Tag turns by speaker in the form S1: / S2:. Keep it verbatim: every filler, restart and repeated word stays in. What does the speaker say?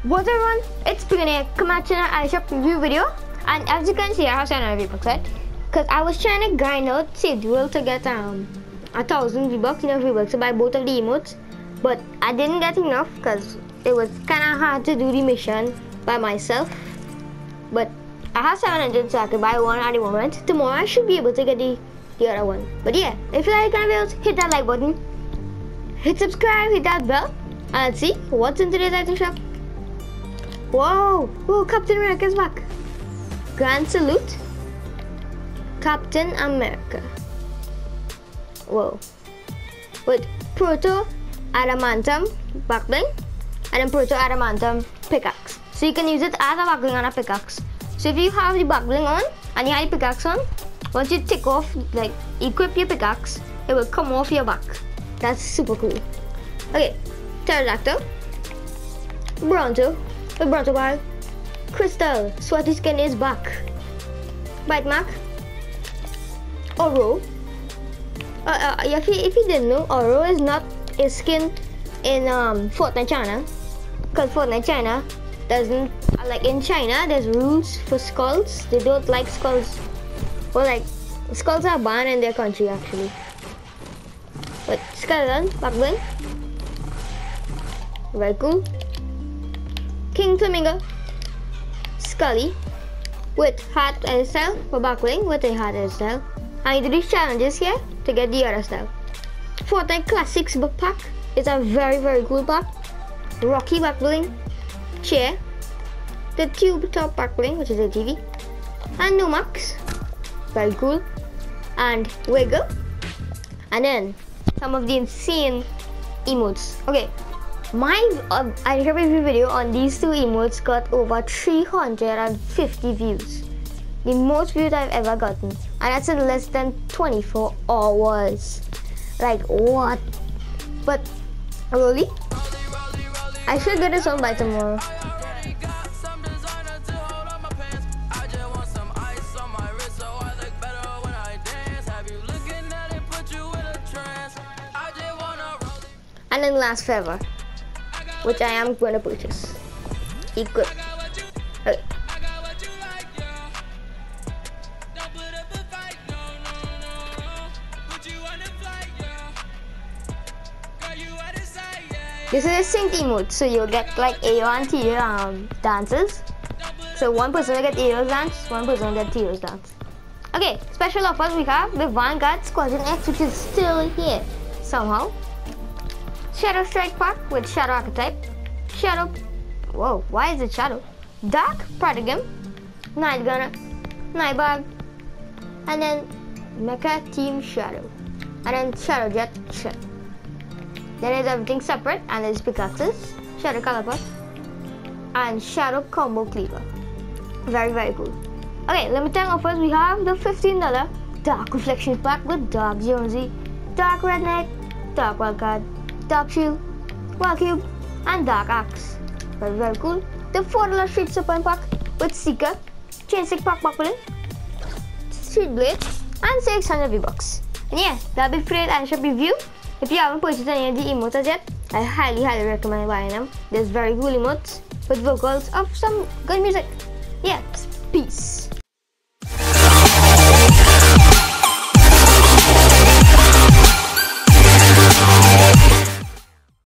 S1: What's up everyone, it's Ping here. Come back to an iShop review video. And as you can see, I have seven hundred V-Bucks, right? Because I was trying to grind out Save the World to get um a thousand V-Bucks, enough V-Bucks to buy both of the emotes. But I didn't get enough because it was kind of hard to do the mission by myself. But I have seven hundred, so I can buy one at the moment. Tomorrow I should be able to get the, the other one. But yeah, if you like kind of videos, hit that like button, hit subscribe, hit that bell, and let's see what's in today's item shop. Whoa! Whoa! Captain America's back. Grand salute, Captain America. Whoa! With proto adamantum backbling and then proto adamantum pickaxe. So you can use it as a backbling on a pickaxe. So if you have the backbling on and you have the pickaxe on, once you take off, like equip your pickaxe, it will come off your back. That's super cool. Okay, pterodactyl, Bronto. The Bronto bag, Crystal, Sweaty Skin is back. Bite Mark, Oro. Uh, uh, if you if you didn't know, Oro is not a skin in um Fortnite China, because Fortnite China doesn't uh, like in China. There's rules for skulls. They don't like skulls. Well, like skulls are banned in their country actually. But skeleton, backbling, very cool. King Flamingo, Scully, with hat hairstyle for backbling with a hat hairstyle. I do these challenges here to get the other style. Fortnite Classics book pack is a very very cool pack. Rocky backbling, chair, the tube top backbling which is a T V, and Nomax, very cool, and Wiggle, and then some of the insane emotes. Okay. My uh, I have a review video on these two emotes got over three hundred fifty views, the most views I've ever gotten, and that's in less than twenty-four hours. Like what? But Rollie, I should get this on by tomorrow. And then last forever, which I am going to purchase. Equip. Okay. This is a sync emote, so you'll get like A O and T O um, dances. So one person will get A O's dance, one person will get T O's dance. Okay, special offers we have the Vanguard Squadron X, which is still here somehow. Shadow Strike pack with Shadow Archetype. Shadow, whoa, why is it Shadow? Dark Pradigam, Night Gunner, Night Bag, and then Mecha Team Shadow, and then Shadow Jet Shell. Then there's everything separate, and there's pickaxes, Shadow Caliper, and Shadow Combo Cleaver. Very, very cool. Okay, let me tell you first, we have the fifteen dollar Dark Reflection pack with Dark Jonesy, Dark Red Knight, Dark Wildcard, Dark Shield, Wild Cube, and Dark Axe. Very, very cool. The four dollar Street Serpent pack with Seeker, Chainstick pack backbling, Street Blade, and six hundred V-Bucks. And yeah, that'll be for it iShop review. If you haven't purchased any of the emotes as yet, I highly, highly recommend buying them. There's very cool emotes with vocals of some good music. Yeah, peace.